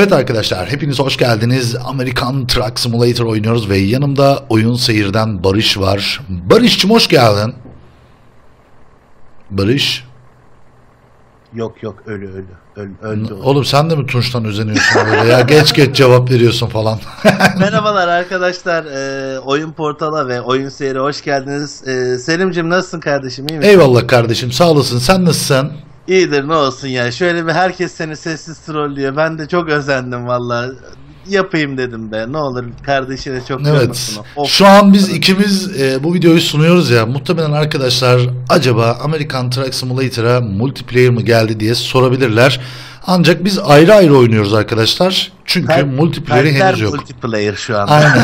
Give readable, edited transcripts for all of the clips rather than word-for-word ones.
Evet arkadaşlar, hepiniz hoş geldiniz. American Truck Simulator oynuyoruz ve yanımda Oyun Seyir'den Barış var. Barış'cığım hoş geldin. Barış. Yok öldü. Oğlum sen de mi Tunç'tan özeniyorsun böyle ya? Geç cevap veriyorsun falan. Merhabalar arkadaşlar. Oyun Portal'a ve Oyun Seyir'e hoş geldiniz. Selim'cim nasılsın kardeşim, iyi misin? Eyvallah kardeşim, sağ olasın. Sen nasılsın? İyidir, ne olsun ya. Şöyle bir herkes seni sessiz trollüyor. Ben de çok özendim valla. Yapayım dedim be. Ne olur kardeşine çok evet. Şu an biz ikimiz bu videoyu sunuyoruz ya. Muhtemelen arkadaşlar acaba American Truck Simulator'a multiplayer mı geldi diye sorabilirler. Ancak biz ayrı ayrı oynuyoruz arkadaşlar. Çünkü multiplayer'i henüz yok. Multiplayer şu an. Aynen.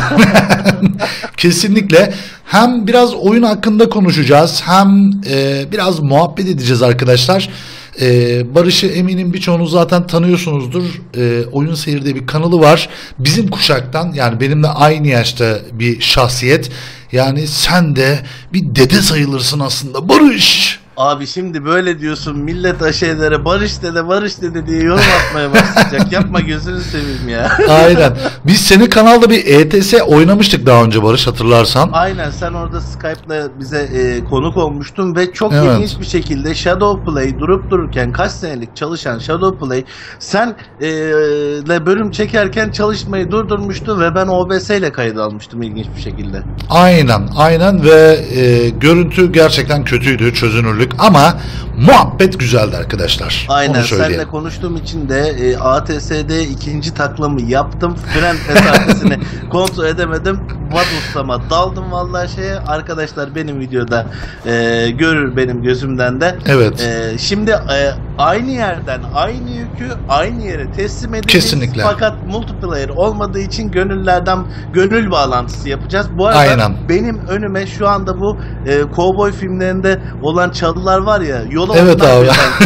Kesinlikle. Hem biraz oyun hakkında konuşacağız, hem biraz muhabbet edeceğiz arkadaşlar. Barış'ı eminim birçoğunuz zaten tanıyorsunuzdur. Oyun Seyir'de bir kanalı var. Bizim kuşaktan, yani benimle aynı yaşta bir şahsiyet. Yani sen de bir dede sayılırsın aslında Barış. Abi şimdi böyle diyorsun, millet aşağılara Barış dede diye yorum atmaya başlayacak. Yapma, gözünü seveyim ya. Aynen. Biz senin kanalda bir ETS oynamıştık daha önce Barış, hatırlarsan. Aynen, sen orada Skype'la bize konuk olmuştun ve çok ilginç bir şekilde Shadowplay durup dururken, kaç senelik çalışan Shadowplay sen ile bölüm çekerken çalışmayı durdurmuştu ve ben OBS ile kayıt almıştım ilginç bir şekilde. Aynen ve görüntü gerçekten kötüydü, çözünürlük, ama muhabbet güzeldi arkadaşlar. Aynen, seninle konuştuğum için de ATS'de ikinci taklamı yaptım. Fren mesafesini kontrol edemedim. Watt ustama daldım vallahi şeye. Arkadaşlar benim videoda görür benim gözümden de. Evet. Şimdi aynı yerden aynı yükü aynı yere teslim edeceğiz. Kesinlikle. Fakat multiplayer olmadığı için gönül bağlantısı yapacağız. Bu arada benim önüme şu anda bu kovboy filmlerinde olan çalılar var ya, yola evet abi.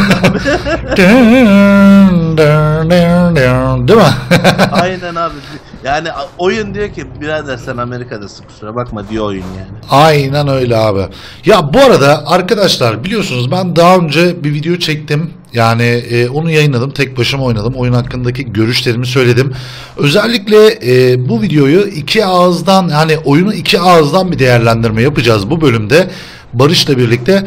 Değil mi? Aynen abi. Yani oyun diyor ki birader sen Amerika'dasın, kusura bakma diyor oyun yani. Aynen öyle abi. Ya bu arada arkadaşlar, biliyorsunuz ben daha önce bir video çektim. Yani onu yayınladım. Tek başıma oynadım. Oyun hakkındaki görüşlerimi söyledim. Özellikle bu videoyu iki ağızdan, hani oyunu iki ağızdan bir değerlendirme yapacağız bu bölümde. Barış'la birlikte.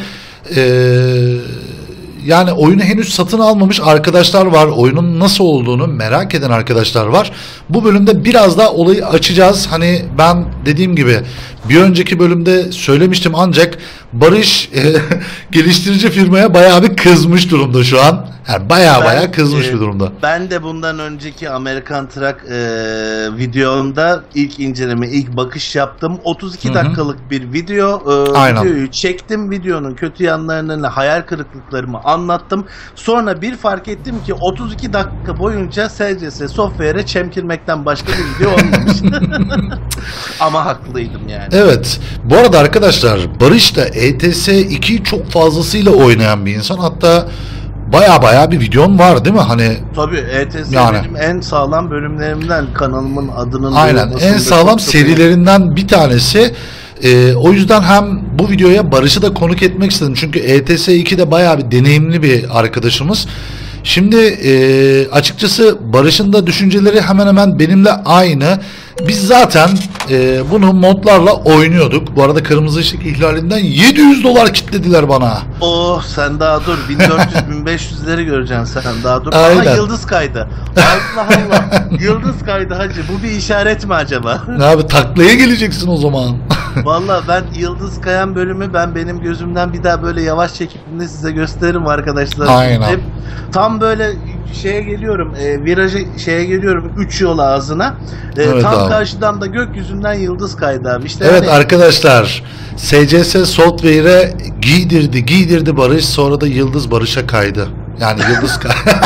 Yani oyunu henüz satın almamış arkadaşlar var. Oyunun nasıl olduğunu merak eden arkadaşlar var. Bu bölümde biraz daha olayı açacağız. Hani ben dediğim gibi bir önceki bölümde söylemiştim, ancak Barış geliştirici firmaya bayağı bir kızmış durumda şu an. Yani bayağı kızmış bir durumda. Ben de bundan önceki American Truck videomda ilk inceleme, ilk bakış yaptım. 32 dakikalık bir video. Videoyu çektim. Videonun kötü yanlarını, hayal kırıklıklarımı anlattım. Sonra bir fark ettim ki 32 dakika boyunca SCS Software'e çemkirmekten başka bir video olmamış. Ama haklıydım yani. Evet. Bu arada arkadaşlar, Barış da ETS 2'yi çok fazlasıyla oynayan bir insan. Hatta baya bir videon var değil mi? Hani tabii ETS benim en sağlam bölümlerimden, kanalımın adının. Aynen, en sağlam serilerinden bir tanesi. O yüzden hem bu videoya Barış'ı da konuk etmek istedim. Çünkü ETS 2'de bayağı bir deneyimli bir arkadaşımız. Şimdi açıkçası Barış'ın da düşünceleri hemen hemen benimle aynı. Biz zaten bunu modlarla oynuyorduk. Bu arada kırmızı ışık ihlalinden $700 kitlediler bana. Oh, sen daha dur. 1400-1500'leri göreceksin sen daha dur. Aynen. Aha, yıldız kaydı. Allah. Yıldız kaydı hacı. Bu bir işaret mi acaba? Abi taklaya geleceksin o zaman. Vallahi ben yıldız kayan bölümü benim gözümden bir daha böyle yavaş çekimde size gösteririm arkadaşlar. Aynen. Hep tam böyle şeye geliyorum, virajı şeye geliyorum, 3 yol ağzına. Evet tam abi. karşıdan da gökyüzünden yıldız kaydı abi. İşte evet hani... arkadaşlar, SCS Software'e giydirdi Barış, sonra da yıldız Barış'a kaydı. Yani yıldız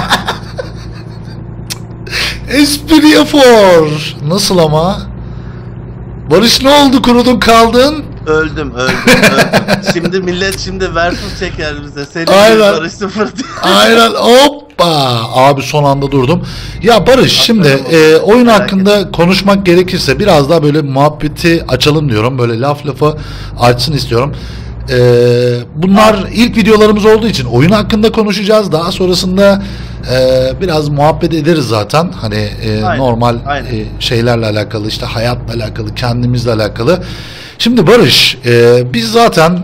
espri yapıyor. Nasıl ama? Barış ne oldu, kurudun kaldın? Öldüm. Şimdi millet versus çeker bize. Senin Barış 0 diye. Aynen, hoppa. Abi son anda durdum. Ya Barış, şimdi oyun hakkında konuşmak gerekirse biraz daha böyle muhabbeti açalım diyorum. Böyle lafı açsın istiyorum. Bunlar ilk videolarımız olduğu için oyun hakkında konuşacağız. Daha sonrasında biraz muhabbet ederiz zaten. Hani normal şeylerle alakalı, işte hayatla alakalı, kendimizle alakalı. Şimdi Barış, biz zaten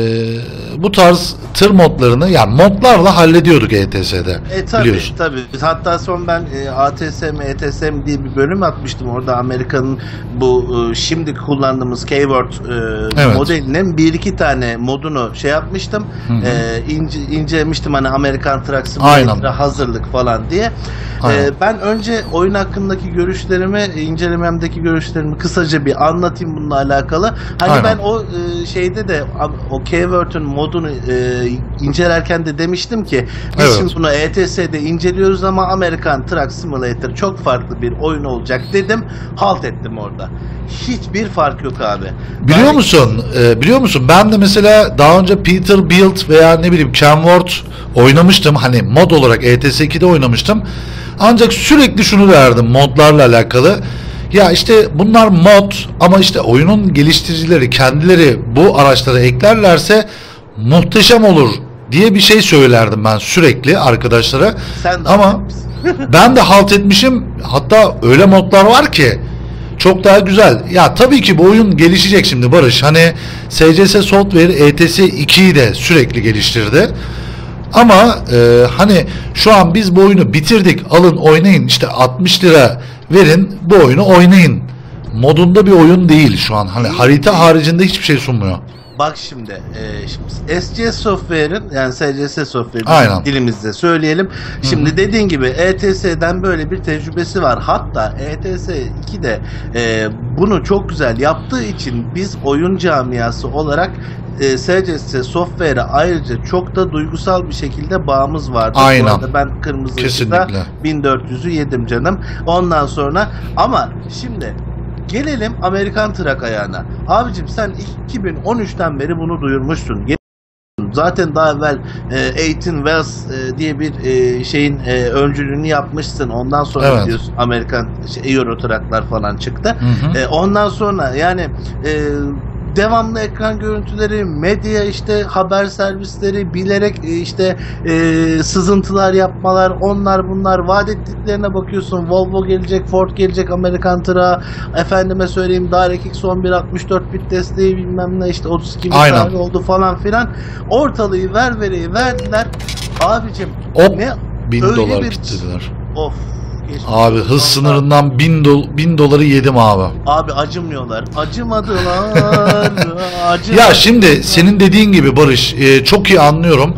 bu tarz tır modlarını yani modlarla hallediyorduk ETS'de. Biliyorsun. Tabii. Hatta son ben ATSM, ETSM diye bir bölüm atmıştım. Orada Amerika'nın bu şimdi kullandığımız K-Word modelinin 1-2 tane modunu şey yapmıştım. İncelemiştim hani Amerikan Truck Simulator'a hazırlık falan diye. Ben önce oyun hakkındaki görüşlerimi, incelememdeki görüşlerimi kısaca bir anlatayım bununla alakalı. Hani ben o şeyde de o K-Word'ün modunu incelerken de demiştim ki biz şimdi bunu ETS'de inceliyoruz ama American Truck Simulator çok farklı bir oyun olacak dedim. Halt ettim orada. Hiçbir fark yok abi. Biliyor musun? Ben de mesela daha önce Peterbilt veya ne bileyim Kenworth oynamıştım. Hani mod olarak ETS 2'de oynamıştım. Ancak sürekli şunu derdim modlarla alakalı. Ya işte bunlar mod ama işte oyunun geliştiricileri kendileri bu araçlara eklerlerse muhteşem olur diye bir şey söylerdim ben sürekli arkadaşlara. Ama ben de halt etmişim. Hatta öyle modlar var ki çok daha güzel. Ya tabii ki bu oyun gelişecek şimdi Barış. Hani SCS Software ETS 2'yi de sürekli geliştirdi. Ama hani şu an biz bu oyunu bitirdik, alın oynayın, işte 60 lira verin bu oyunu oynayın modunda bir oyun değil şu an. Hani harita haricinde hiçbir şey sunmuyor. Bak şimdi SCS Software'in yani SCS Software'in dilimizde söyleyelim. Şimdi dediğin gibi ETS'den böyle bir tecrübesi var. Hatta ETS 2'de bunu çok güzel yaptığı için biz oyun camiası olarak SCS Software'e ayrıca çok da duygusal bir şekilde bağımız vardı. Aynen. Bu arada ben kırmızı ışıkta 1400'ü yedim canım. Ondan sonra ama şimdi gelelim Amerikan Truck ayağına. Abicim sen 2013'ten beri bunu duyurmuşsun. Zaten daha evvel 18 Wells diye bir şeyin öncülüğünü yapmışsın. Ondan sonra diyorsun Amerikan Euro Truck'lar falan çıktı. Ondan sonra yani devamlı ekran görüntüleri, medya işte haber servisleri bilerek işte sızıntılar yapmalar, onlar bunlar vaat ettiklerine bakıyorsun. Volvo gelecek, Ford gelecek Amerikan Truck'a, efendime söyleyeyim DirectX 11 64 bit desteği bilmem ne işte 32 bit tane oldu falan filan. Ortalığı verdiler. Abicim ne $1000 kitlediler. Of. Abi hız sınırından $1000 yedim abi. Abi acımıyorlar. Acımadılar. Ya şimdi senin dediğin gibi Barış çok iyi anlıyorum.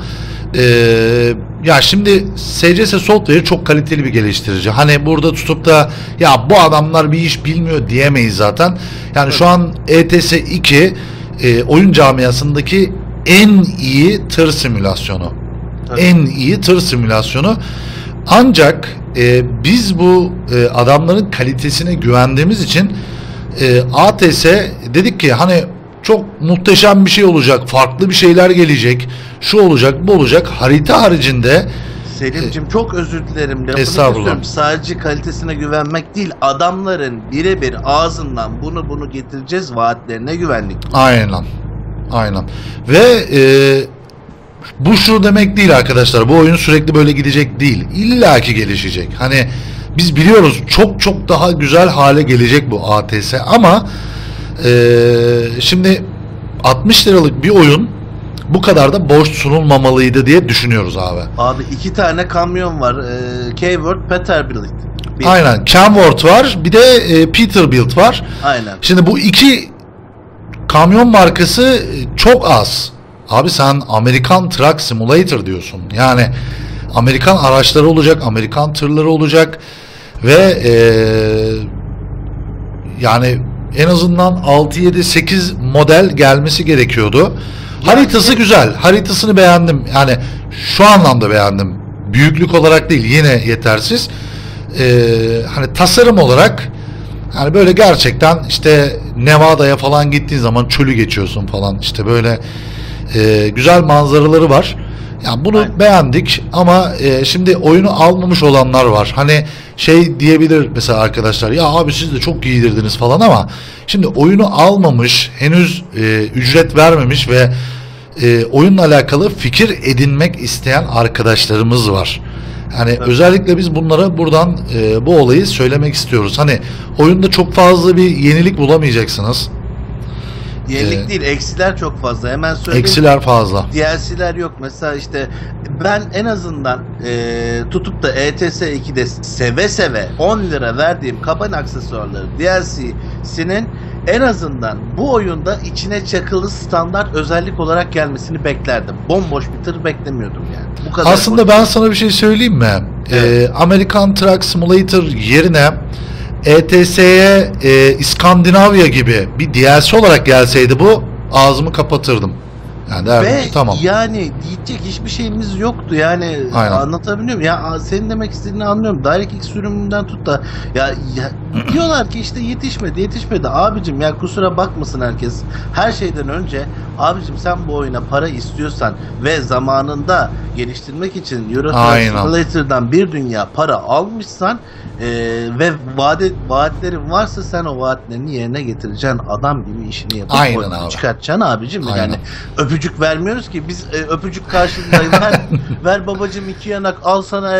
Ya şimdi SCS Software çok kaliteli bir geliştirici. Hani burada tutup da ya bu adamlar bir iş bilmiyor diyemeyiz zaten. Yani şu an ETS 2 oyun camiasındaki en iyi tır simülasyonu. En iyi tır simülasyonu. Ancak biz bu adamların kalitesine güvendiğimiz için ATS dedik ki hani çok muhteşem bir şey olacak, farklı bir şeyler gelecek, şu olacak, bu olacak. Harita haricinde Selim'cim çok özür dilerim. Estağfurullah. Sadece kalitesine güvenmek değil, adamların birebir ağzından bunu getireceğiz vaatlerine güvendik. Aynen. Ve bu şu demek değil arkadaşlar. Bu oyun sürekli böyle gidecek değil. İlla ki gelişecek. Hani biz biliyoruz çok daha güzel hale gelecek bu ATS ama şimdi 60 liralık bir oyun bu kadar da boş sunulmamalıydı diye düşünüyoruz abi. Abi 2 tane kamyon var. K-Word, Peterbilt. Aynen. Kenworth var. Bir de Peterbilt var. Aynen. Şimdi bu iki kamyon markası çok az. Abi sen Amerikan Truck Simulator diyorsun. Yani Amerikan araçları olacak, Amerikan tırları olacak ve yani en azından 6, 7, 8 model gelmesi gerekiyordu. Haritası güzel. Haritasını beğendim. Yani şu anlamda beğendim. Büyüklük olarak değil, yine yetersiz. Hani tasarım olarak hani böyle gerçekten işte Nevada'ya falan gittiğin zaman çölü geçiyorsun falan. İşte böyle güzel manzaraları var. Yani bunu beğendik ama şimdi oyunu almamış olanlar var. Hani şey diyebilir mesela arkadaşlar, ya abi siz de çok giydirdiniz falan ama şimdi oyunu almamış, henüz ücret vermemiş ve oyunla alakalı fikir edinmek isteyen arkadaşlarımız var. Yani evet. Özellikle biz bunlara buradan bu olayı söylemek istiyoruz. Hani oyunda çok fazla bir yenilik bulamayacaksınız. Yenilik değil, eksiler çok fazla. Hemen söyleyeyim. Eksiler fazla. DLC'ler yok. Mesela işte ben en azından tutup da ETS 2'de seve seve 10 lira verdiğim kaban aksesuarları DLC'sinin en azından bu oyunda içine çakılı standart özellik olarak gelmesini beklerdim. Bomboş bir tır beklemiyordum yani. Bu kadar. Aslında ben sana bir şey söyleyeyim mi? Evet. American Truck Simulator yerine ETS'ye İskandinavya gibi bir DLC olarak gelseydi bu, ağzımı kapatırdım. Yani derdim ki tamam. Yani diyecek hiçbir şeyimiz yoktu yani. Aynen. Anlatabiliyor muyum? Ya senin demek istediğini anlıyorum. DirectX sürümünden tut da ya diyorlar ki işte yetişmedi. Abicim ya kusura bakmasın herkes. Her şeyden önce abicim sen bu oyuna para istiyorsan ve zamanında geliştirmek için Euro Truck Simulator'dan bir dünya para almışsan ve vaatlerin varsa sen o vaatlerini yerine getireceksin. Adam gibi işini yapıp çıkartacaksın abicim. Aynen. Yani öpücük vermiyoruz ki biz öpücük karşılığında ver babacım 2 yanak al sana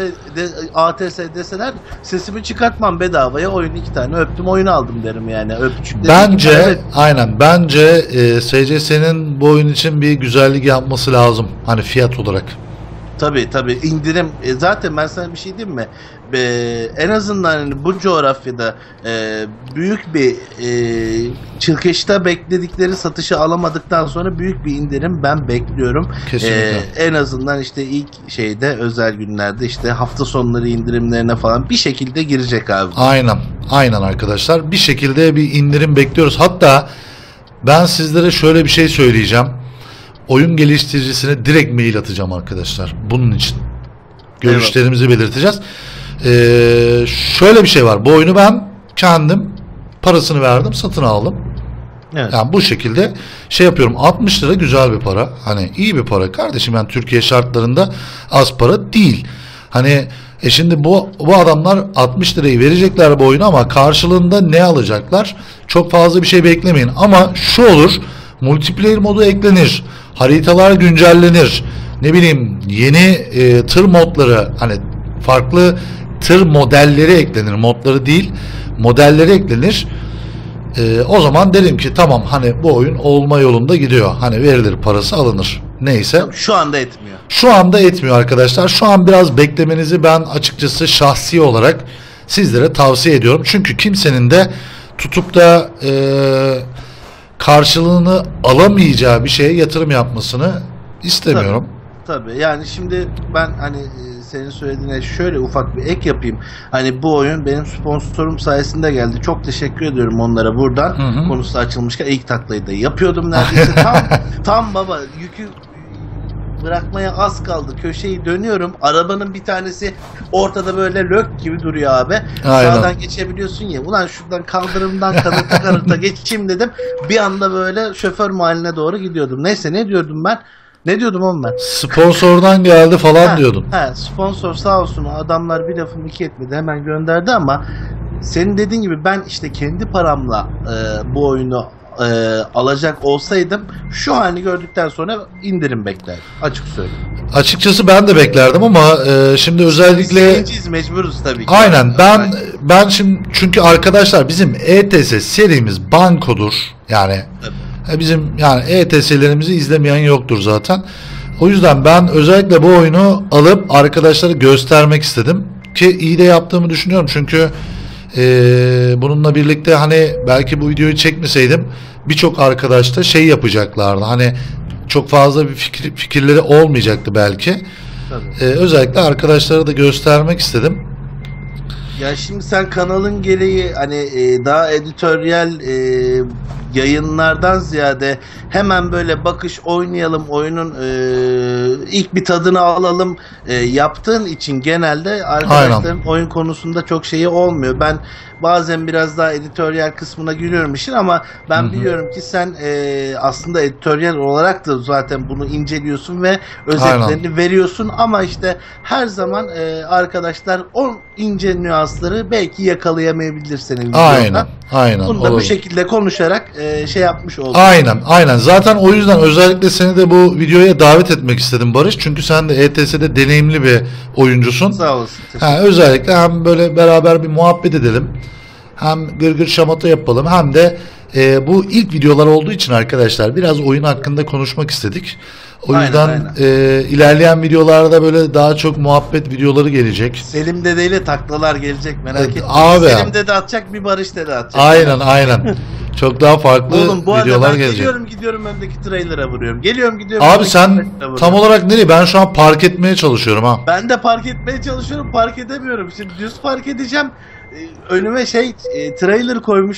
ATS deseler sesimi çıkartmam bedavaya oyun 2 tane öptüm oyunu aldım derim yani. Öpücük bence bence SCS'nin bu oyun için bir güzellik yapması lazım. Hani fiyat olarak. Tabii indirim zaten ben sana bir şey diyeyim mi? En azından hani bu coğrafyada büyük bir çılkışta bekledikleri satışı alamadıktan sonra büyük bir indirim ben bekliyorum. Kesinlikle. En azından işte ilk özel günlerde işte hafta sonları indirimlerine falan bir şekilde girecek abi. Aynen arkadaşlar. Bir şekilde bir indirim bekliyoruz. Hatta ben sizlere şöyle bir şey söyleyeceğim. Oyun geliştiricisine direkt mail atacağım arkadaşlar. Bunun için. Görüşlerimizi belirteceğiz. Şöyle bir şey var. Bu oyunu ben kendim parasını verdim, satın aldım. Evet. Yani bu şekilde şey yapıyorum. 60 lira güzel bir para. Hani iyi bir para kardeşim. Yani Türkiye şartlarında az para değil. Hani şimdi bu adamlar 60 lirayı verecekler bu oyuna ama karşılığında ne alacaklar? Çok fazla bir şey beklemeyin. Ama şu olur. Multiplayer modu eklenir. Haritalar güncellenir. Ne bileyim yeni tır modları, hani farklı tır modelleri eklenir. Modları değil, modelleri eklenir. O zaman derim ki tamam, hani bu oyun olma yolunda gidiyor. Hani verilir, parası alınır. Neyse. Şu anda etmiyor. Şu anda etmiyor arkadaşlar. Şu an biraz beklemenizi ben açıkçası şahsi olarak sizlere tavsiye ediyorum. Çünkü kimsenin de tutup da karşılığını alamayacağı bir şeye yatırım yapmasını istemiyorum. Tabii. Yani şimdi ben hani senin söylediğine şöyle ufak bir ek yapayım. Hani bu oyun benim sponsorum sayesinde geldi. Çok teşekkür ediyorum onlara buradan. Konusu açılmışken ilk taklayı da yapıyordum neredeyse. tam baba yükü bırakmaya az kaldı. Köşeyi dönüyorum. Arabanın bir tanesi ortada böyle lök gibi duruyor abi. Aynen. Sağdan geçebiliyorsun ya. Ulan şuradan kaldırımdan kanırta geçeyim dedim. Bir anda böyle şoför mahalline doğru gidiyordum. Neyse ne diyordum ben? Ne diyordum oğlum ben? Sponsordan geldi falan diyordun. Sponsor sağ olsun, adamlar bir lafımı iki etmedi, hemen gönderdi ama senin dediğin gibi ben işte kendi paramla bu oyunu alacak olsaydım şu halini gördükten sonra indirim beklerdim. Açık söyleyeyim. Açıkçası ben de beklerdim ama şimdi özellikle biz mecburuz tabii ki. Aynen. Ben şimdi çünkü arkadaşlar bizim ETS serimiz bankodur. Yani bizim yani ETS'lerimizi izlemeyen yoktur zaten. O yüzden ben özellikle bu oyunu alıp arkadaşlara göstermek istedim ki iyi de yaptığımı düşünüyorum. Çünkü bununla birlikte hani belki bu videoyu çekmeseydim birçok arkadaş da şey yapacaklardı. Hani çok fazla bir fikirleri olmayacaktı belki. Özellikle arkadaşlara da göstermek istedim. Ya şimdi sen kanalın gereği hani daha editoryal yayınlardan ziyade hemen böyle bakış oynayalım, oyunun ilk bir tadını alalım yaptığın için genelde arkadaşların oyun konusunda çok şeyi olmuyor. Ben bazen biraz daha editoryal kısmına giriyorum işin ama ben biliyorum ki sen aslında editoryal olarak da zaten bunu inceliyorsun ve özetlerini veriyorsun ama işte her zaman arkadaşlar o ince nüans nüansları belki yakalayamayabilir senin videonda. Aynen. Bunu da bu şekilde konuşarak şey yapmış olduk. Aynen. Zaten o yüzden özellikle seni de bu videoya davet etmek istedim Barış. Çünkü sen de ETS'de deneyimli bir oyuncusun. Sağ olasın. Özellikle hem böyle beraber bir muhabbet edelim. Hem gırgır şamata yapalım. Hem de bu ilk videolar olduğu için arkadaşlar biraz oyun hakkında konuşmak istedik. O yüzden ilerleyen videolarda böyle daha çok muhabbet videoları gelecek. Selim dedeyle taklalar gelecek, merak etme. Abi. Selim dede atacak, bir Barış dede atacak. Aynen. Çok daha farklı oğlum, bu videolar ben gelecek. Gidiyorum öndeki trailer'a vuruyorum. Geliyorum. Abi sen tam olarak nereye? Ben şu an park etmeye çalışıyorum ha. Ben de park etmeye çalışıyorum, park edemiyorum. Şimdi düz park edeceğim. Önüme trailer koymuş.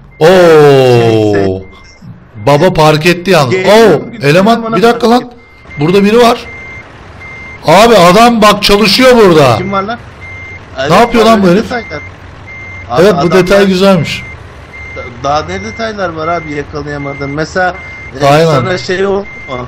Baba park etti yalnız. Eleman bir dakika lan. Burada biri var. Abi adam bak çalışıyor burada. Kim var lan? Ne yapıyor lan bu herif? Evet, bu detay güzelmiş. Daha ne detaylar var abi yakalayamadın. Mesela sana oldu mu?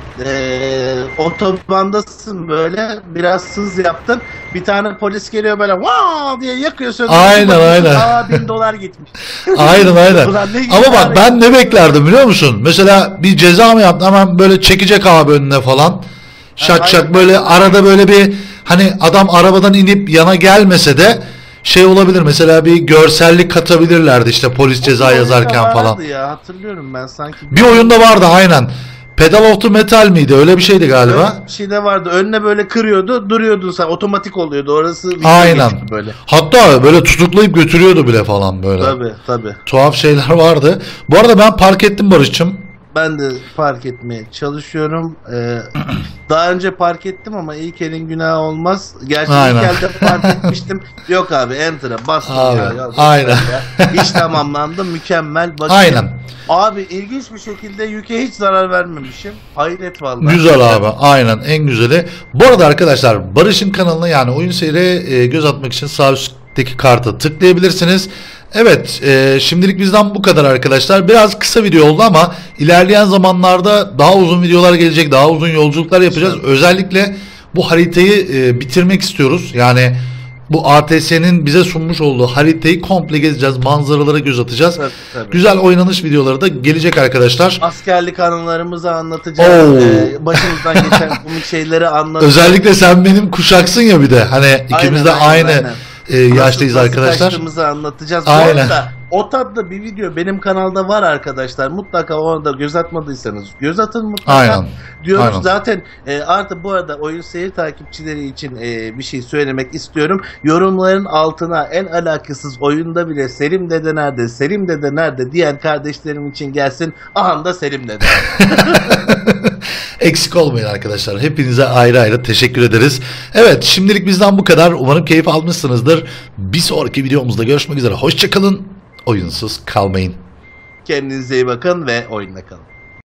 Otobandasın böyle, biraz hız yaptın. Bir tane polis geliyor böyle wow diye yakıyor, söndürüyor. Aynen. $1000 gitmiş. Aynen. Ama bak ben ne beklerdim biliyor musun? Mesela bir ceza mı yaptı, hemen böyle çekecek abi önüne falan. Şak böyle arada böyle bir hani adam arabadan inip yana gelmese de olabilir, mesela bir görsellik katabilirlerdi işte polis ceza yazarken falan. Ya, hatırlıyorum ben sanki. Bir oyunda vardı aynen. Pedal of the Metal miydi? Öyle bir şeydi galiba. Öyle bir şey de vardı. Önüne böyle kırıyordu, duruyordun sen. Otomatik oluyordu. Orası aynen. Böyle. Hatta böyle tutuklayıp götürüyordu bile falan böyle. Tabii. Tuhaf şeyler vardı. Bu arada ben park ettim Barış'cığım. Ben de park etmeye çalışıyorum. Daha önce park ettim ama ilk elin günahı olmaz. Gerçi ilk elde park etmiştim. Yok abi, enter'a bastım ya. Aynen. İş tamamlandı. Mükemmel. Aynen. Abi ilginç bir şekilde yüke hiç zarar vermemişim. Hayret vallahi. Güzel abi. Aynen, en güzeli. Bu arada arkadaşlar Barış'ın kanalına, yani Oyun Seyir'e göz atmak için sağ üstteki karta tıklayabilirsiniz. Evet, şimdilik bizden bu kadar arkadaşlar. Biraz kısa video oldu ama ilerleyen zamanlarda daha uzun videolar gelecek, daha uzun yolculuklar yapacağız. Özellikle bu haritayı bitirmek istiyoruz. Yani bu ATS'nin bize sunmuş olduğu haritayı komple gezeceğiz, manzaralara göz atacağız. Tabii. Güzel oynanış videoları da gelecek arkadaşlar. Askerlik anılarımızı anlatacağız. Başımızdan geçen komik şeyleri anlatacağız. Özellikle sen benim kuşaksın ya, bir de hani ikimiz de aynı yaştayız arkadaşlar. Kaçtığımızı anlatacağız. Aynen. Bu arada o tatlı bir video benim kanalda var arkadaşlar. Mutlaka ona da göz atmadıysanız göz atın mutlaka. Aynen. Diyoruz zaten. Artık bu arada Oyun Seyir takipçileri için bir şey söylemek istiyorum. Yorumların altına en alakasız oyunda bile Selim Dede nerede, Selim Dede nerede diyen kardeşlerim için gelsin. Aha da Selim Dede. Eksik olmayın arkadaşlar. Hepinize ayrı ayrı teşekkür ederiz. Evet, şimdilik bizden bu kadar. Umarım keyif almışsınızdır. Bir sonraki videomuzda görüşmek üzere. Hoşçakalın. Oyunsuz kalmayın. Kendinize iyi bakın ve oyunda kalın.